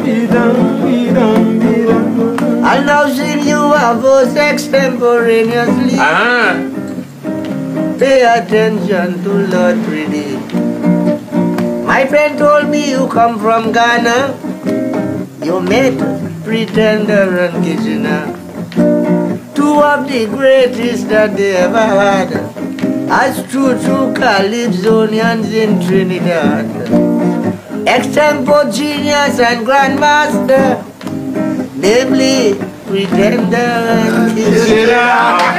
I'll now sing you a verse extemporaneously. Pay attention to Lord Pretty. My friend told me you come from Ghana. You met Pretender and Kitchener, two of the greatest that they ever had, as true Calypsonians in Trinidad. Extempo genius and grandmaster, namely Pretender and Kitchener.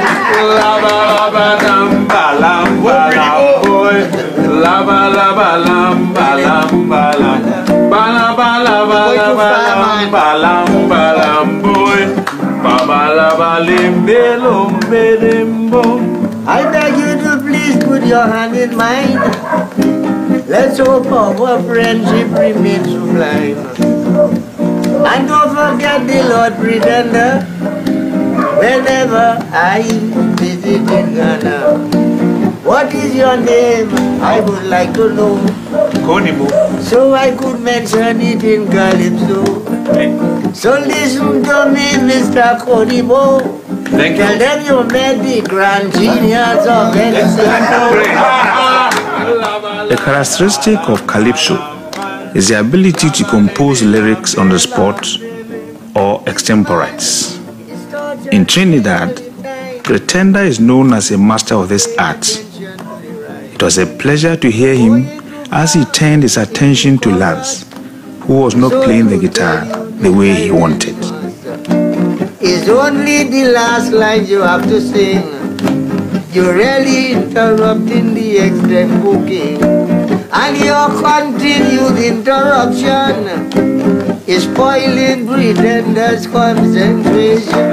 I beg you to please put your hand in mine. Let's hope our friendship remains sublime. And don't forget the Lord Pretender whenever I visit in Ghana. What is your name? I would like to know. Konimo. So I could mention it in Calypso. So listen to me, Mr. Konimo. Thank you. Tell them you met the grand genius of Extempo. The characteristic of Calypso is the ability to compose lyrics on the spot or extemporites. In Trinidad, Pretender is known as a master of this art. It was a pleasure to hear him as he turned his attention to Lance, who was not playing the guitar the way he wanted. It's only the last line you have to sing. You're really interrupting the extempo king. And your continued interruption is spoiling Pretender's concentration.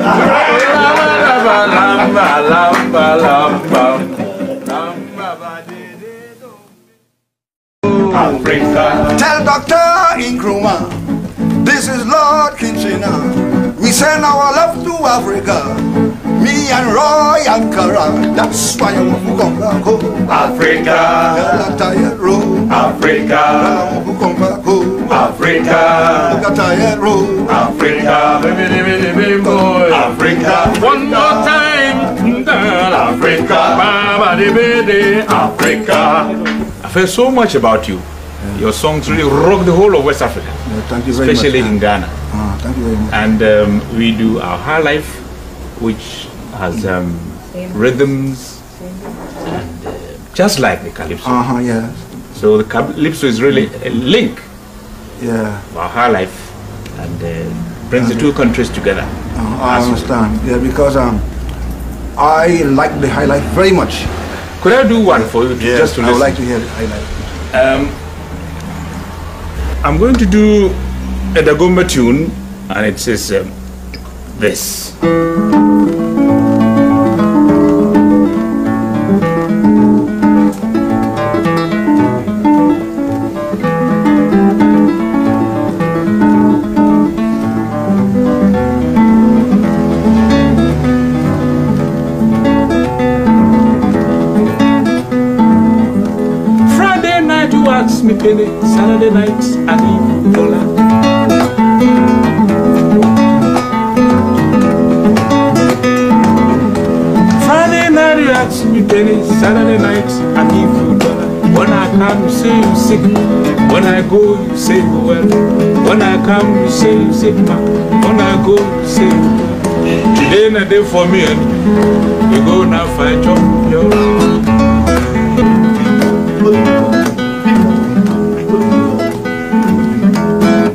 Africa. Tell Dr. Nkrumah, this is Lord Kitchener. We send our love to Africa. Me and Roy Ankara. That's why I'm going back home. Africa. Tired road. Africa. I'm going back home. Africa. Tired road. Africa. Africa. One more time. Africa. Africa. I feel so much about you. Your songs really rock the whole of West Africa. Thank you very much. Especially in Ghana. Thank you very much. And we do our high life, which has rhythms, and just like the Calypso. Yeah. So the Calypso is really a link. Yeah. Of our high life, and brings the two countries together. I understand. Yeah, because I like the high life very much. Could I do one for you? Just to listen? I would like to hear the high life. I'm going to do a Dagomba tune, and it says this. Friday night you ask me penny, Saturday night I give dollar. Friday night you ask me penny, Saturday night I give you dollar. When I come you say you sick, when I go you say you well. When I come you say you sick, man. When I go you say you well. Today na day for me and we go now fight up your.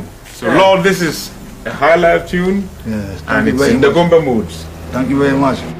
Lord, this is a high life tune, Yes, and it's in the Dagomba moods. Thank you very much.